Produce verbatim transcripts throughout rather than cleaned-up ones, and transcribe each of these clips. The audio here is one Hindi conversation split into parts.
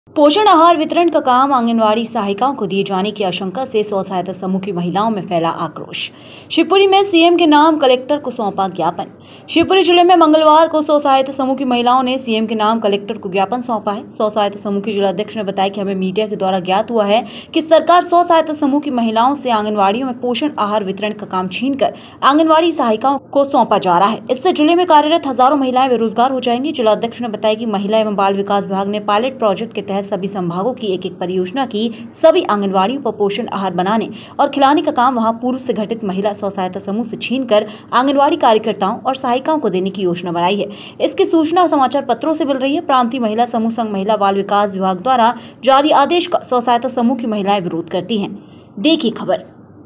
पोषण आहार वितरण का काम आंगनवाड़ी सहायिकाओं को दिए जाने की आशंका से स्व सहायता समूह की महिलाओं में फैला आक्रोश। शिवपुरी में सीएम के नाम कलेक्टर को सौंपा ज्ञापन। शिवपुरी जिले में मंगलवार को स्व सहायता समूह की महिलाओं ने सीएम के नाम कलेक्टर को ज्ञापन सौंपा है। स्व सहायता समूह के जिलाध्यक्ष ने बताया कि हमें मीडिया के द्वारा ज्ञात हुआ है कि सरकार स्व सहायता समूह की महिलाओं से आंगनवाड़ियों में पोषण आहार वितरण का काम छीनकर आंगनवाड़ी सहायिकाओं को सौंपा जा रहा है। इससे जिले में कार्यरत हजारों महिलाएं बेरोजगार हो जाएंगी। जिलाध्यक्ष ने बताया कि महिला एवं बाल विकास विभाग ने पायलट प्रोजेक्ट के तहत सभी संभागों की एक एक परियोजना की सभी आंगनवाड़ियों पर पोषण आहार बनाने और खिलाने का काम वहां पूर्व से गठित महिला स्व सहायता समूह से छीनकर आंगनवाड़ी कार्यकर्ताओं और सहायिकाओं को देने की योजना बनाई है। इसकी सूचना समाचार पत्रों से मिल रही है। प्रांतीय महिला समूह संघ महिला बाल विकास विभाग द्वारा जारी आदेश का स्व सहायता समूह की महिलाएं विरोध करती हैं। देखिए खबर।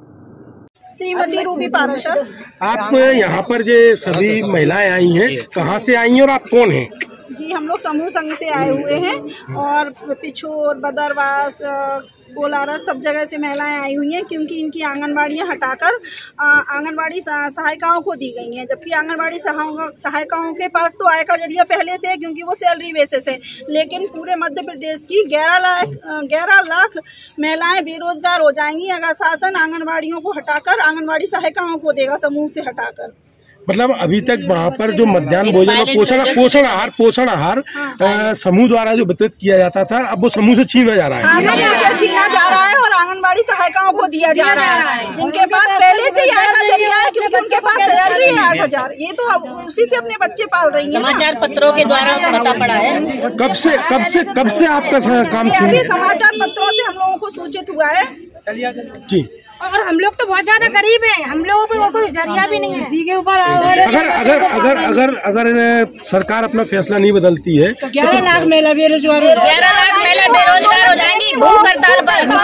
श्रीमती रूबी पाराशर। आप यहाँ पर जो सभी महिलाएं आई हैं, कहाँ से आई हैं और आप कौन हैं? जी, हम लोग समूह संघ से आए हुए हैं और पिछोर, बदरवास, बोलारा सब जगह से महिलाएं आई हुई हैं, क्योंकि इनकी आंगनबाड़ियां हटाकर आंगनबाड़ी सहायिकाओं को दी गई हैं। जबकि आंगनबाड़ी सहायिकाओं के पास तो आय का जरिया पहले से है, क्योंकि वो सैलरी बेसिस है, लेकिन पूरे मध्य प्रदेश की ग्यारह लाख ग्यारह लाख महिलाएं बेरोजगार हो जाएंगी अगर शासन आंगनबाड़ियों को हटाकर आंगनबाड़ी सहायिकाओं को देगा समूह से हटाकर। मतलब अभी तक वहाँ पर जो मध्याह्न भोजन और पोषण पोषण आहार पोषण आहार समूह द्वारा जो वितरित किया जाता था, अब वो समूह से छीना जा रहा है। समूह से छीना जा रहा है और आंगनबाड़ी सहायिकाओं को दिया जा रहा है, जिनके पास पहले से ही आय का जरिया है, क्योंकि उनके पास सैलरी है आठ हजार। ये तो उसी से अपने बच्चे पाल रही है। समाचार पत्रों के द्वारा पता पड़ा है। कब से कब से कब से आपका काम अभी समाचार पत्रों से हम लोगों को सूचित हुआ है जी। और हम लोग तो बहुत ज्यादा गरीब हैं, हम लोगों पे कोई जरिया भी नहीं है। इसी के ऊपर अगर अगर अगर अगर अगर सरकार अपना फैसला नहीं बदलती है तो ग्यारह लाख महिला बेरोजगार ग्यारह लाख महिला बेरोजगार हो जाएंगी, भूख हड़ताल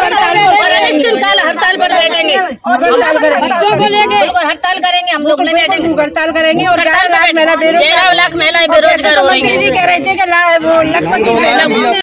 पर अनिश्चितकाल हड़ताल पर बैठेंगे, बच्चों को लेके हड़ताल करेंगे, हम लोग नहीं बैठेंगे, हड़ताल करेंगे और ग्यारह लाख महिला ग्यारह लाख महिलाएं बेरोजगार हो रही है। कह रहे थे कि